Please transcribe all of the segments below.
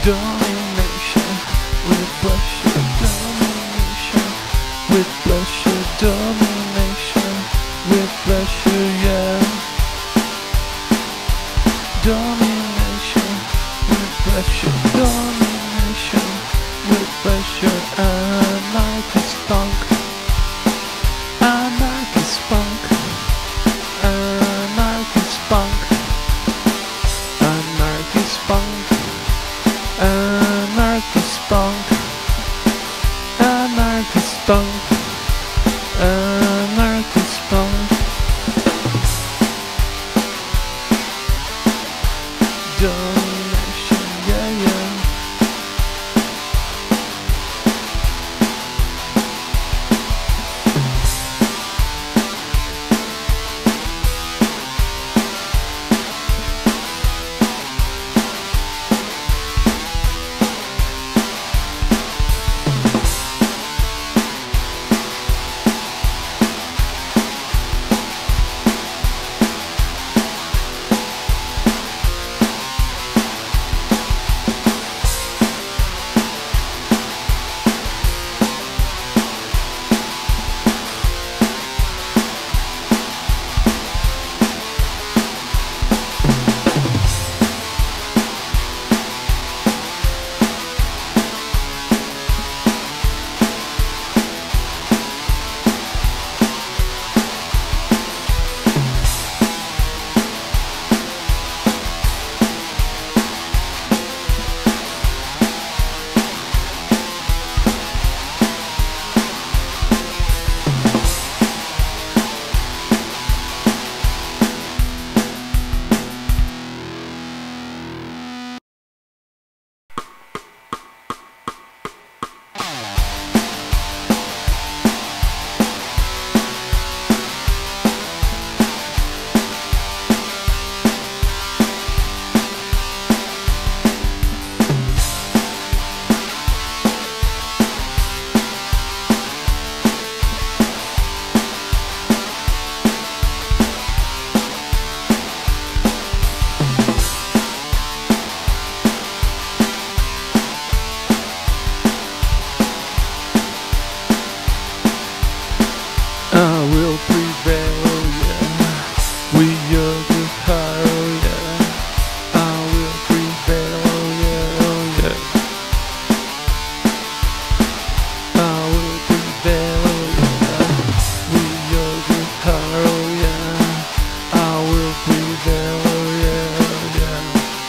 Domination with pleasure, domination with pleasure, domination with pleasure, yeah. Domination with pleasure, domination with pleasure, anarchist punk, anarchist punk, anarchist punk, anarchist punk, anarchist punk, anarchist punk, anarchist punk. Domination, yeah, yeah. I will prevail, yeah. We are the hero, yeah. I will prevail, yeah, oh, yeah. I will prevail, yeah. We are the hero, yeah. I will prevail, yeah, yeah.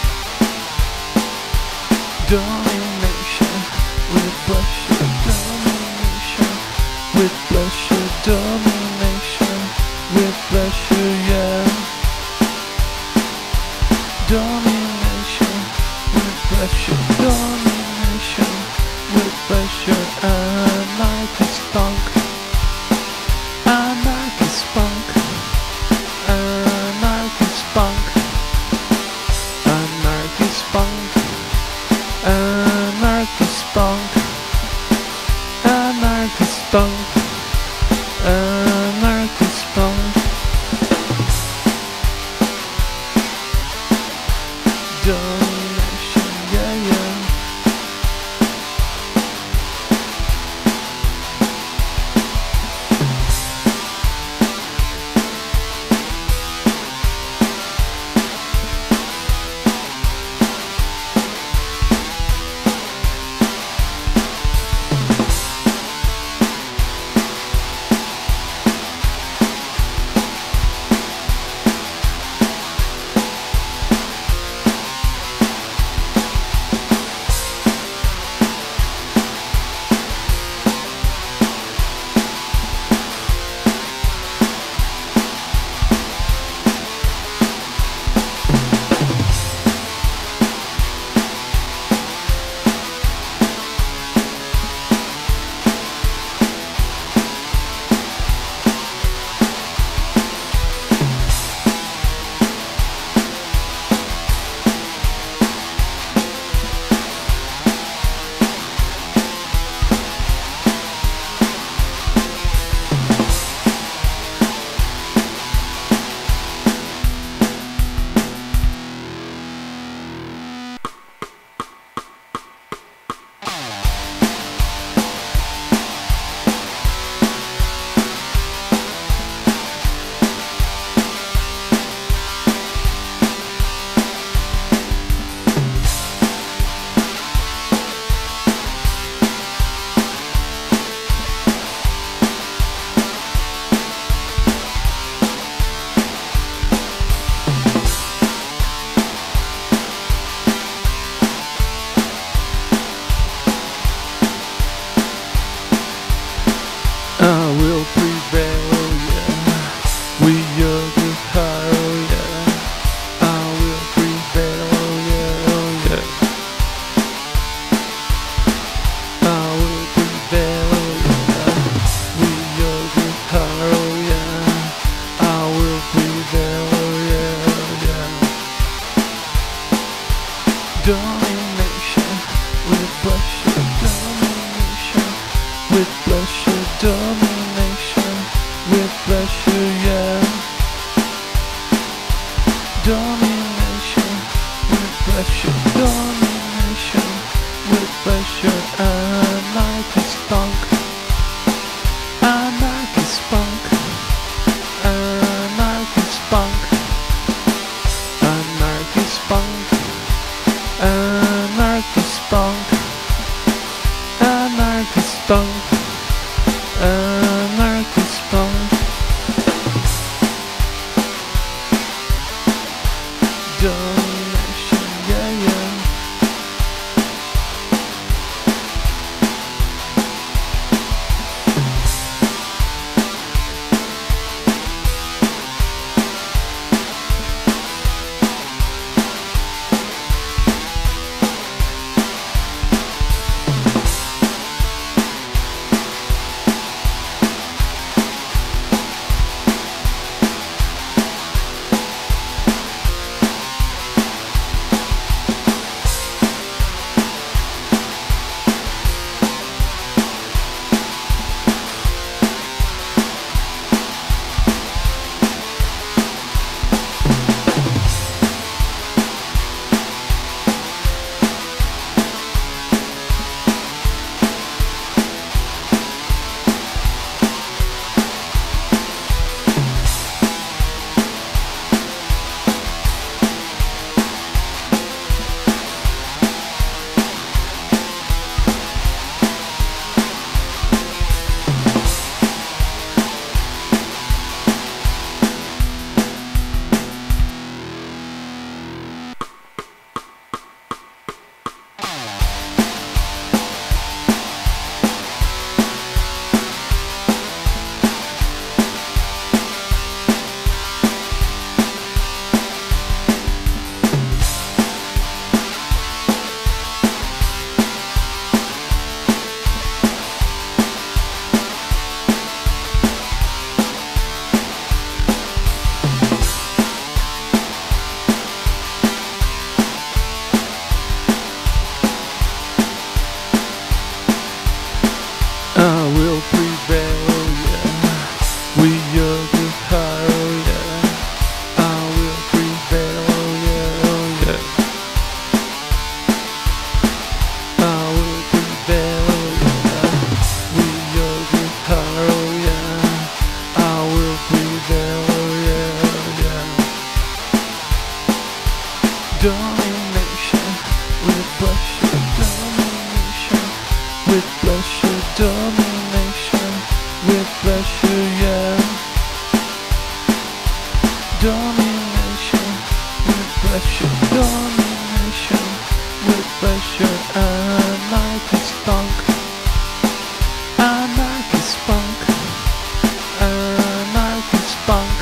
Domination with pleasure, domination with pleasure, domination with pleasure, yeah. Domination with pleasure, domination with pleasure, anarchist punk, anarchist punk, anarchist punk, anarchist punk, anarchist punk, anarchist punk, anarchist punk. Domination, yeah, yeah. pleasure, domination, with pleasure, anarchist punk, anarchist punk, anarchist punk, anarchist punk, anarchist punk, anarchist punk, anarchist punk, domination, yeah, yeah. I will prevail, yeah. We are the higher, yeah. I will prevail, yeah, yeah. I will prevail, yeah. We are the higher, yeah. I will prevail, yeah, yeah. Domination with pleasure, domination with pleasure, domination with pleasure, yeah. Domination with pleasure, domination with pleasure, anarchist punk, anarchist punk, anarchist punk,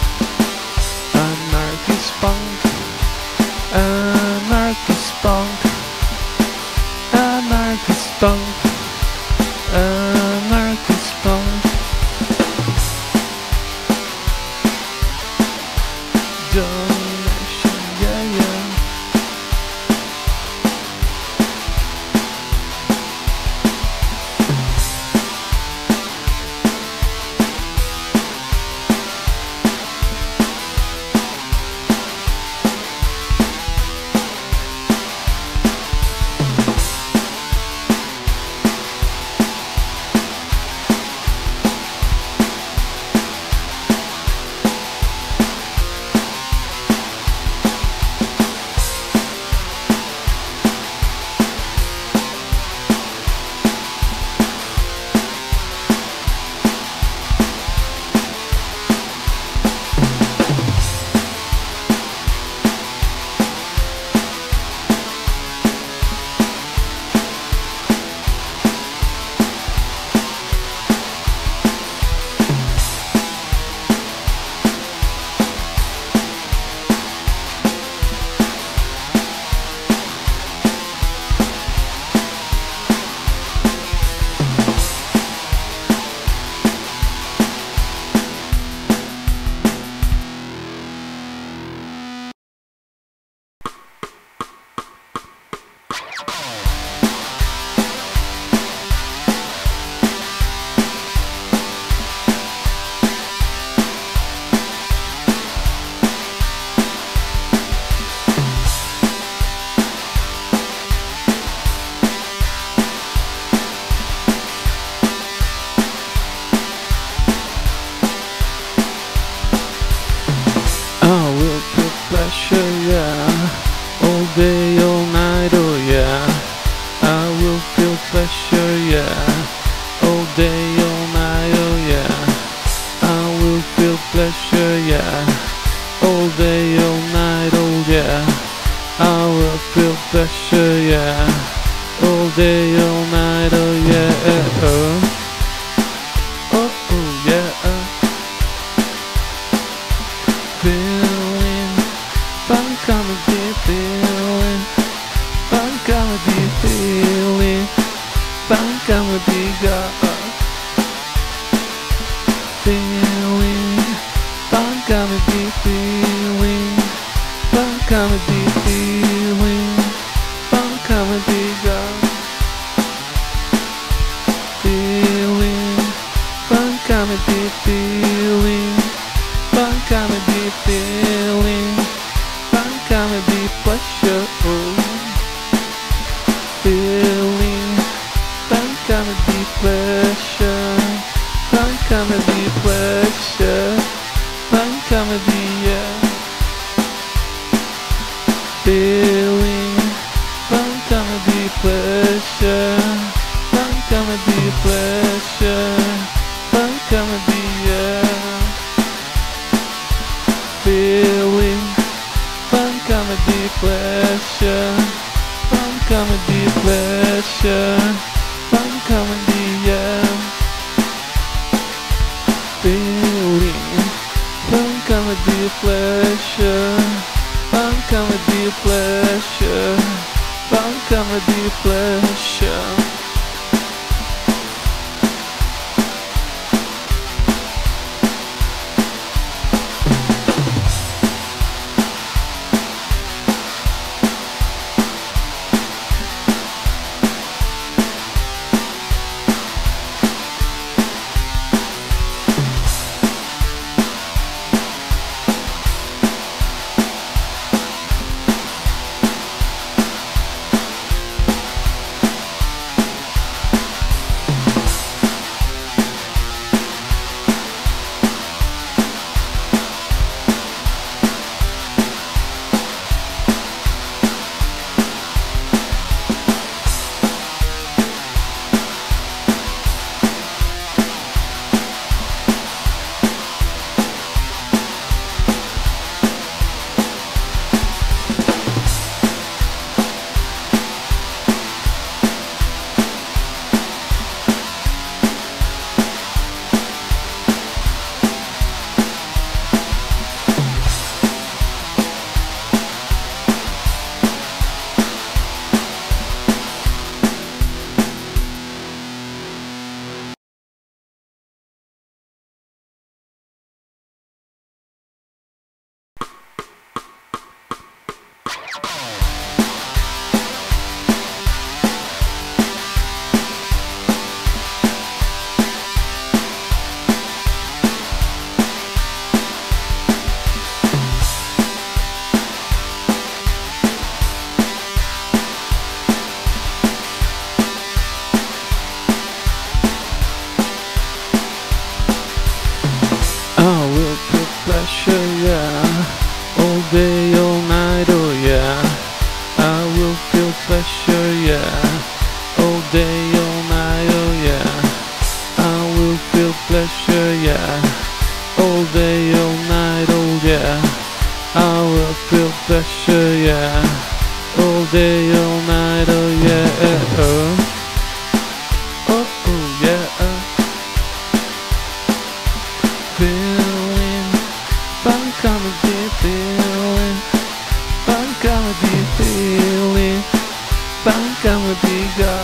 anarchist punk, anarchist punk, anarchist punk, anarchist punk, domination, yeah, yeah. pleasure, yeah. All day, all night, oh yeah. Oh, oh yeah. Feeling fun comedy, feeling fun comedy, feeling fun comedy, girl. Feeling fun comedy, feeling fun comedy, feeling fun comedy, girl. Feeling fun comedy, feeling fun comedy, feeling fun comedy, pleasure. Feeling fun comedy, pleasure. Fun comedy, pleasure. Fun comedy, yeah. Feeling fun comedy, pleasure. Fun comedy, pleasure. Fun comedy, yeah. Feeling fun comedy, pleasure. Fun comedy, pleasure. Fun comedy, yeah. Feeling fun comedy, pleasure. Fun comedy, pleasure. Fun comedy, pleasure. Pleasure, yeah. All day, all night, oh yeah. I will feel pleasure, yeah. All day, all night, oh yeah. I will feel pleasure, yeah. All day, all night, oh yeah. I will feel pleasure, yeah. All day, all night, oh yeah. Oh, oh yeah. Feeling fun comedy, feeling fun comedy, feeling fun comedy, girl.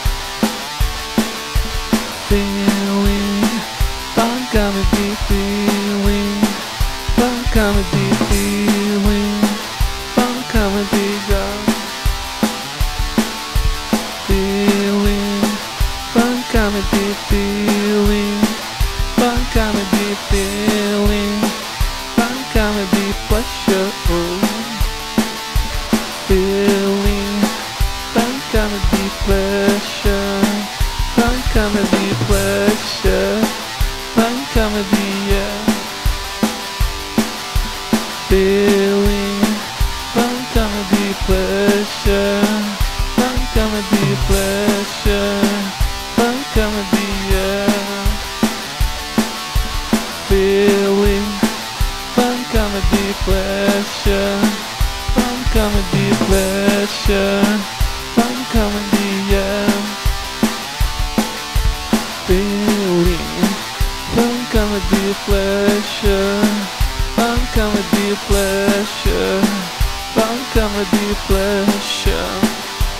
Feeling fun comedy, feeling fun comedy, feeling fun comedy, girl. Feeling fun comedy, feeling fun comedy, feeling fun comedy, pleasure. Feeling fun comedy, pleasure. pleasure. Fun comedy pleasure. Fun comedy pleasure.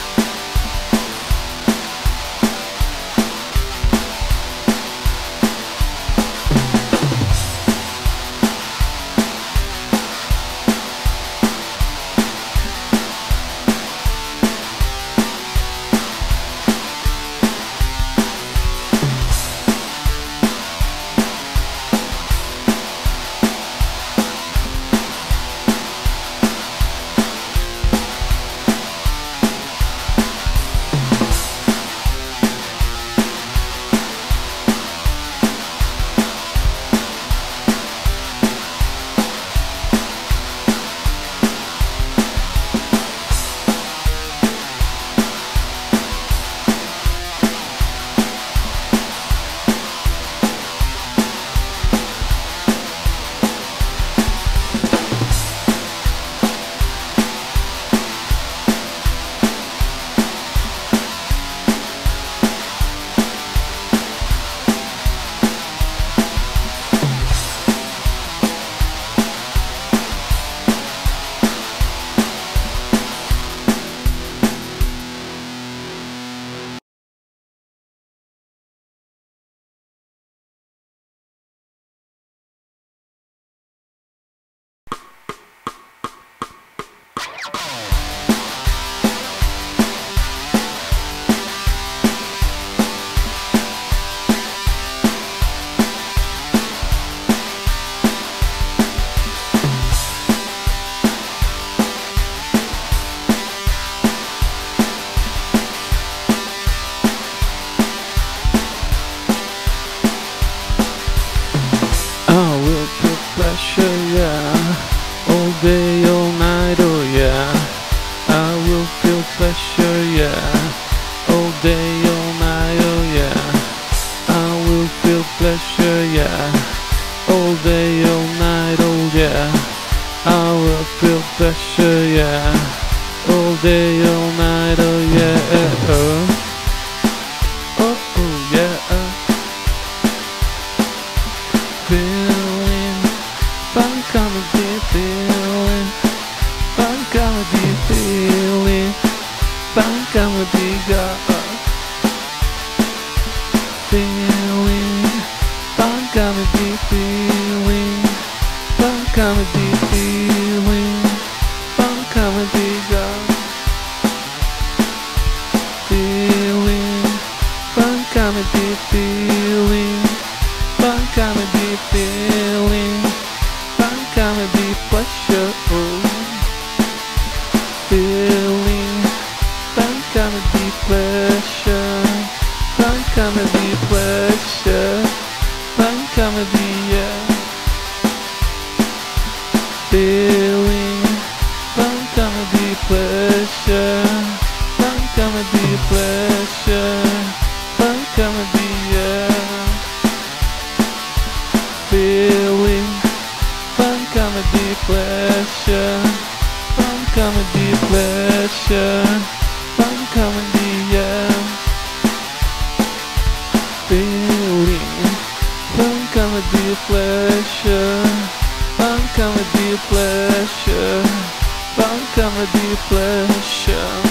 Pleasure, yeah, all day, all night, oh yeah. I will feel pleasure, yeah, all day, all night, oh yeah. I will feel pleasure, yeah, all day, all night, oh yeah. I will feel pleasure, yeah, all day, all night, oh yeah. Oh yeah. Feeling fun comedy feeling, fun comedy feeling, fun comedy feeling, fun comedy feeling, fun comedy feeling, fun comedy feeling, fun comedy feeling, fun comedy feeling, fun comedy pleasure, feeling, fun comedy pleasure, fun comedy pleasure, fun comedy, yeah. Feeling, fun comedy pleasure, fun comedy pleasure, fun comedy, yeah. Feeling, fun comedy pleasure, fun comedy pleasure, fun comedy, yeah. Feeling, fun comedy pleasure, fun comedy pleasure, fun comedy pleasure.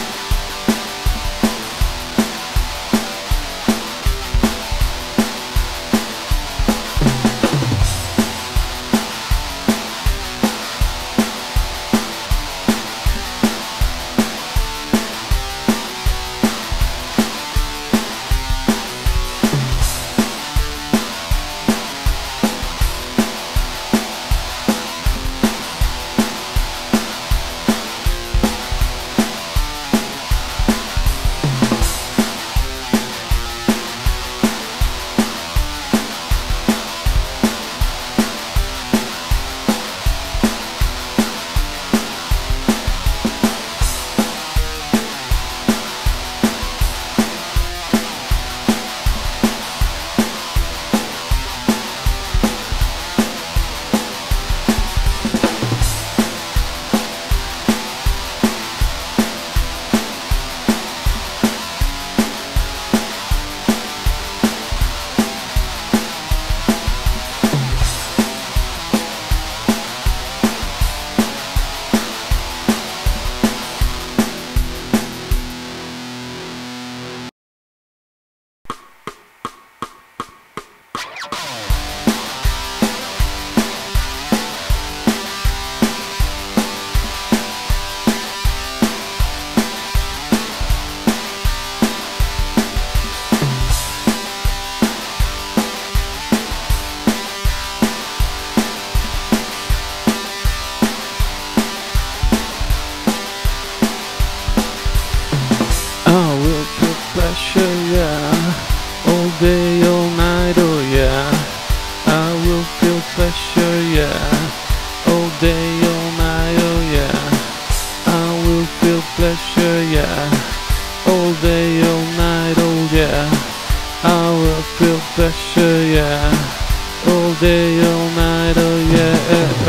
all day, all night, oh yeah, I will feel pleasure, yeah, all day, all night, oh yeah,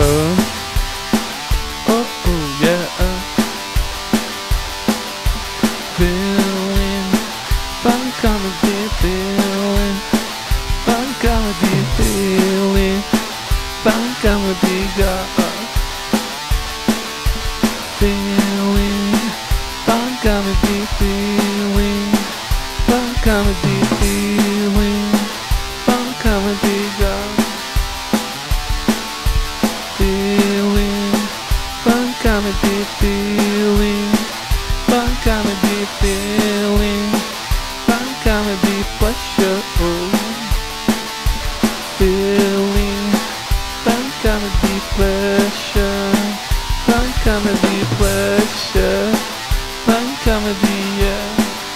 oh, oh yeah, feeling fun comedy, feeling fun comedy, feeling fun comedy, God, feeling fun comedy, feeling fun comedy, feeling fun comedy, God, feeling fun comedy, feeling fun comedy, feeling fun comedy, pleasure, feeling fun comedy, pleasure, fun comedy, pleasure, fun comedy, yeah,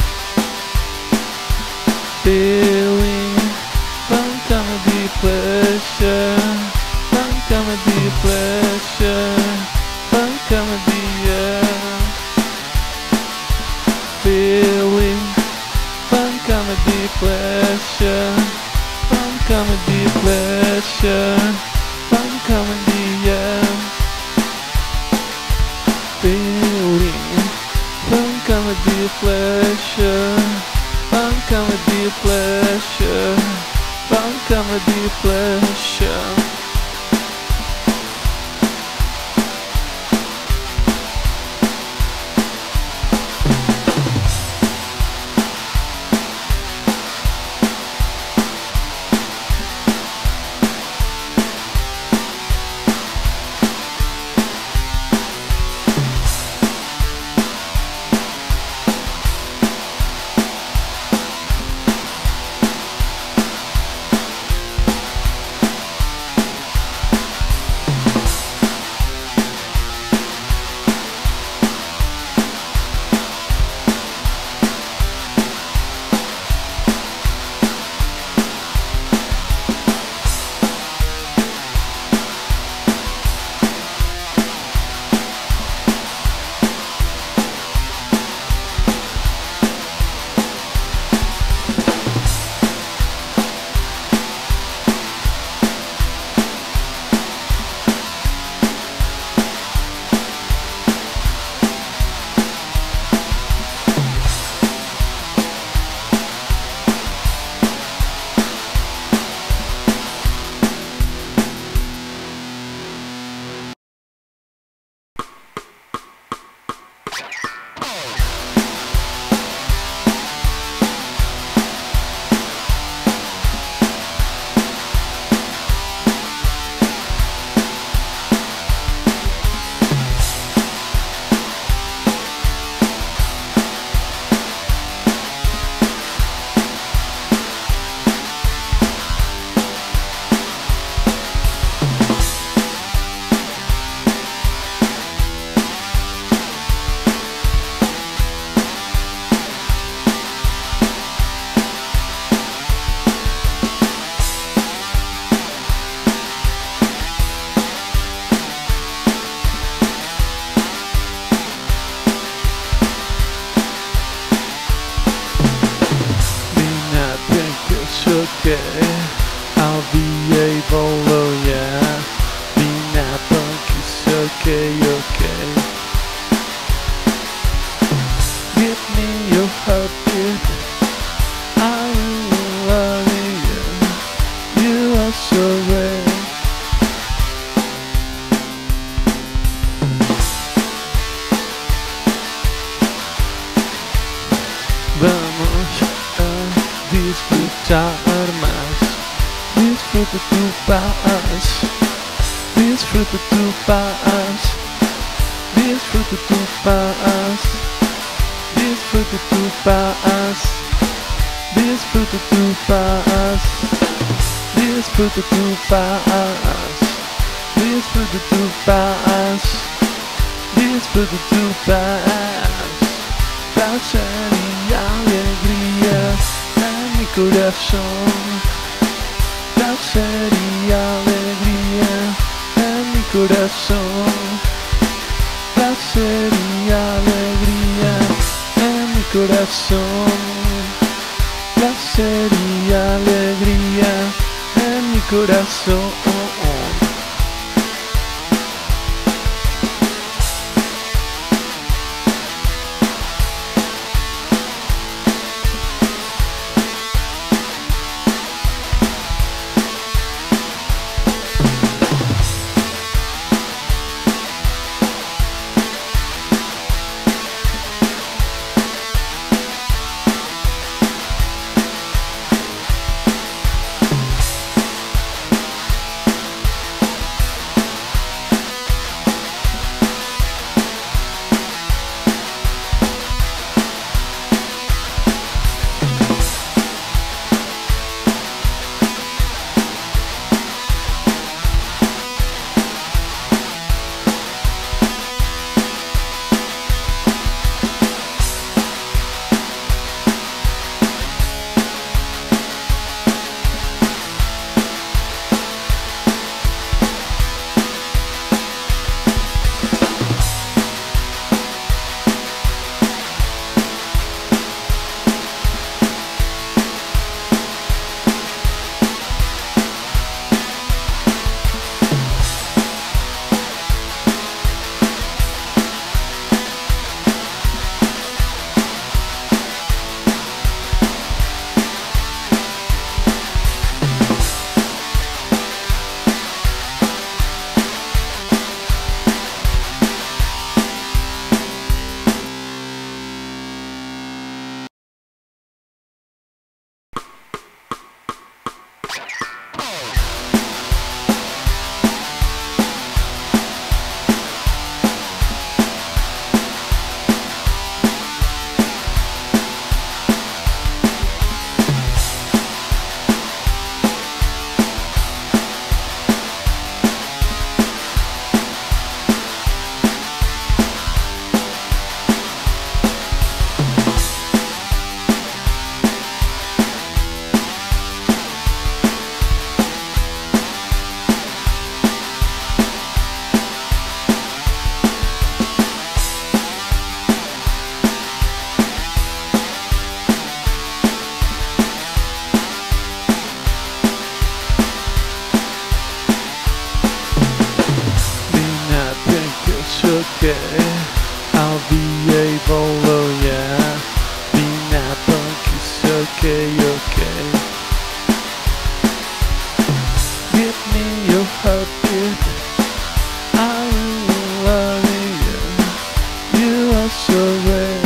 feeling fun comedy, pleasure, fun comedy, pleasure, fun comedy, yeah, feeling fun comedy, pleasure, fun comedy, pleasure, fun comedy, yeah, feeling fun comedy, pleasure, fun comedy, pleasure, fun comedy, pleasure. Okay, I'll be able, oh yeah, being a punk is okay, okay. Give me your heartbeat, I will love you, you are so rare. Vamos a disfrutar más, disfruta tu paz, disfruta tu paz, disfruta tu paz, disfruta tu paz, disfruta tu paz, disfruta tu paz, disfruta tu paz, disfruta tu paz. Placer y alegría en mi corazón, placer y alegría en mi corazón, placer y alegría en mi corazón, placer y alegría en mi corazón. Okay, I'll be able, oh yeah. Being that punk is okay, okay. Give me your heartbeat, I will love you. You are so rare.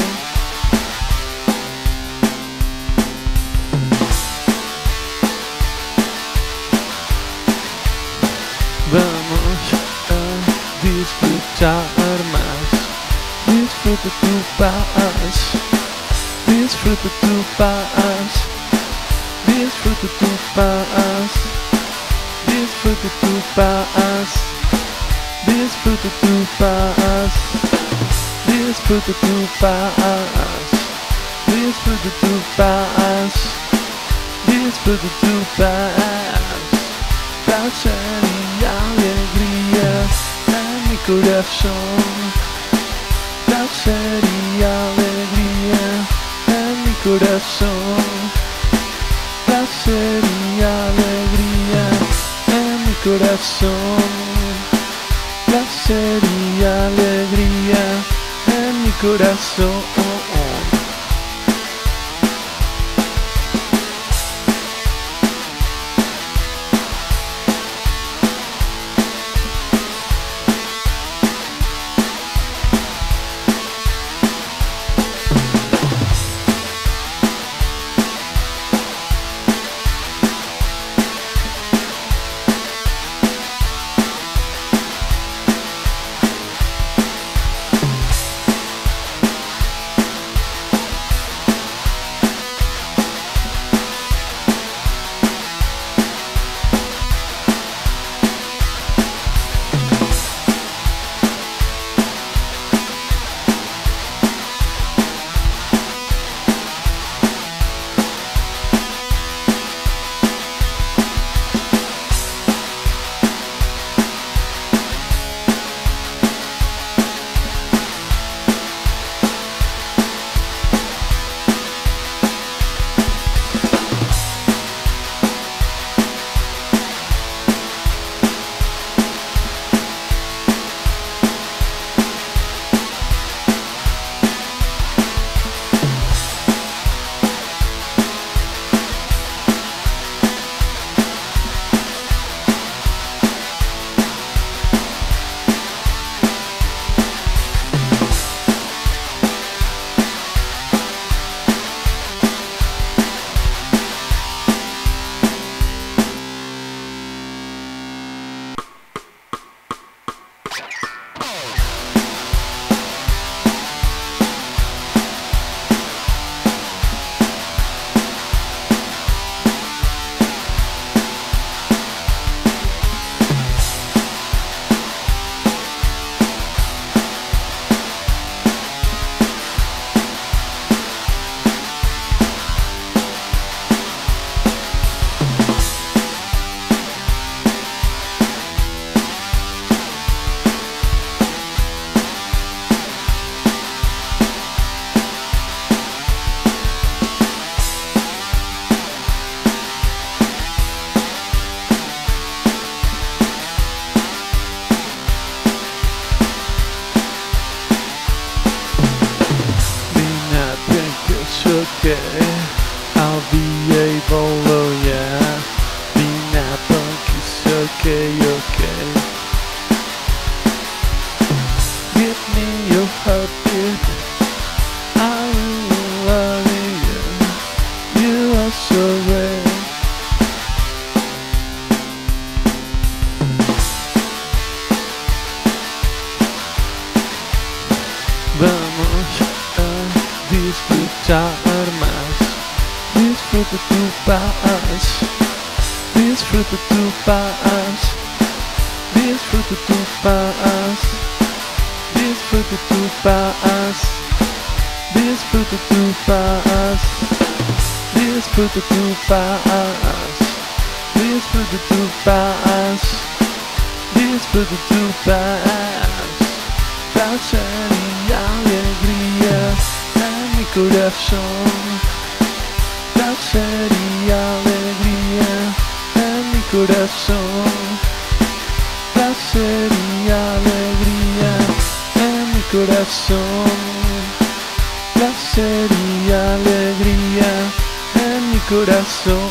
Vamos a disfrutar más. Disfruta tu paz. Disfruta tu paz. Disfruta tu paz. Disfruta tu paz. Disfruta tu paz. Disfruta tu paz. Disfruta tu paz. Disfruta tu paz. Placer y alegría en mi corazón. Placer y alegría en mi corazón. Placer y alegría en mi corazón. Placer y alegría en mi corazón. okay. I'll be able, oh yeah. Being that punk is okay, okay. Give me your heartbeat, I will love you. You are so rare. Vamos a disfrutar más. Disfruta tu paz. Disfruta tu paz. Disfruta tu paz. Disfruta tu paz. Disfruta tu paz. Disfruta tu paz. Disfruta tu paz. Disfruta tu paz. Placer y alegría en mi corazón. Placer y alegría en mi corazón. Placer y alegría en mi corazón. Placer y alegría en mi corazón.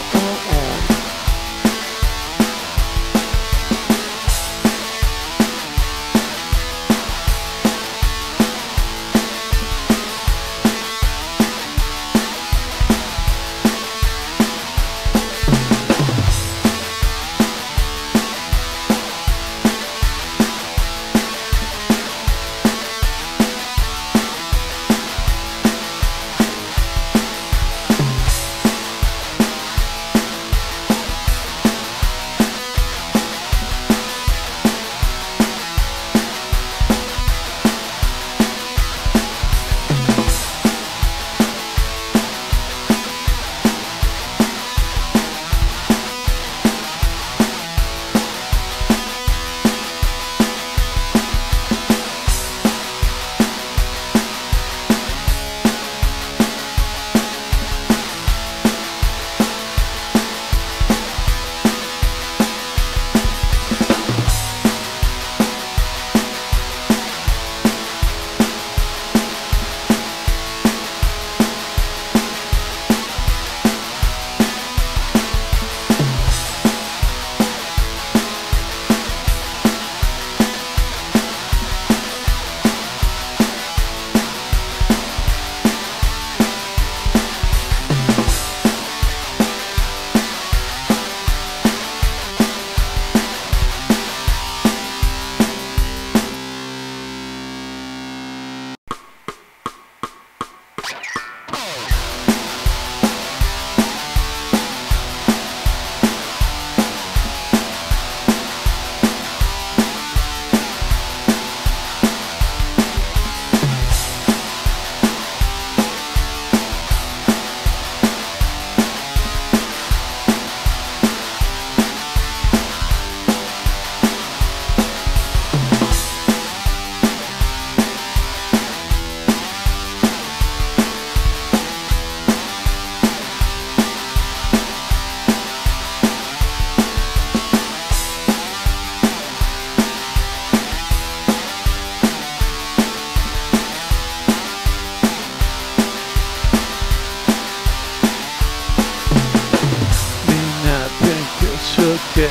Okay,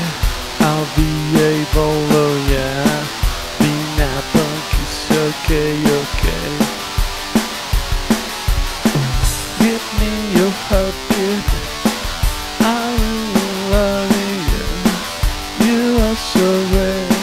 I'll be able, oh yeah. Being that punk is okay, okay. Give me your heartbeat, I will love you. You are so rare.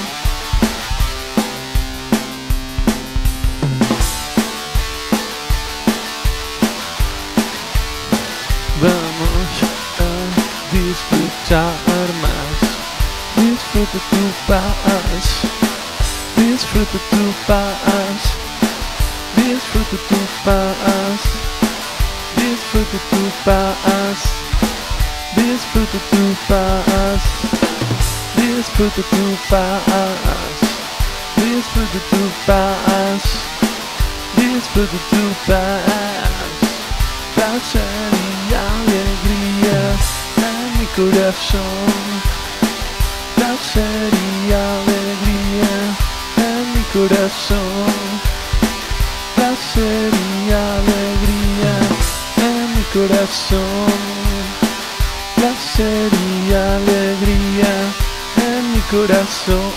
Vamos a disfrutar más. Disfruta tu paz. Disfruta tu paz. Disfruta tu paz. Disfruta tu paz. Disfruta tu paz. Disfruta tu paz. Disfruta tu paz. Disfruta tu paz. Placer y alegría en mi corazón. Placer y alegría en mi corazón. Placer y alegría corazón, placer y alegría en mi corazón.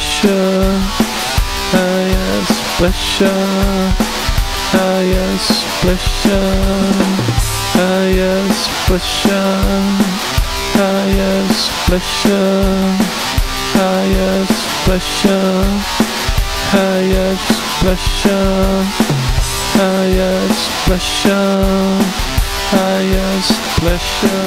Pleasure, pleasure, highest pleasure, highest pleasure, highest pleasure, highest pleasure, highest pleasure, highest pleasure.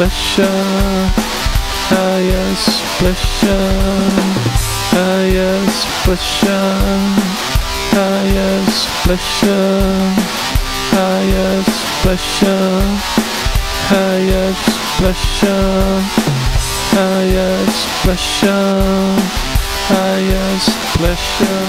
pleasure, highest pleasure, highest pleasure, highest pleasure, highest pleasure, highest pleasure, highest pleasure, highest pleasure.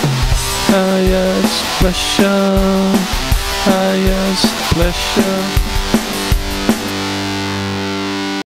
Highest pleasure, highest pleasure.